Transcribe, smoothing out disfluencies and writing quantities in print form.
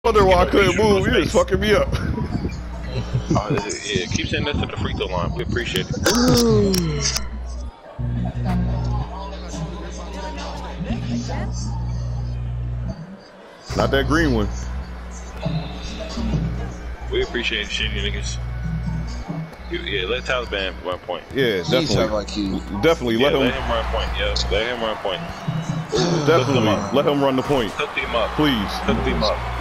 wonder why I couldn't move. You just fucking me up. Yeah, keep sending that to the free throw line. We appreciate it. Not that green one. We appreciate shitty niggas. Yeah, let Taliban run point. Yeah, definitely. Definitely, Yeah, let him run point. Yeah, let him run point. Definitely, let him run the point. Hook him up. Please. Hook him up.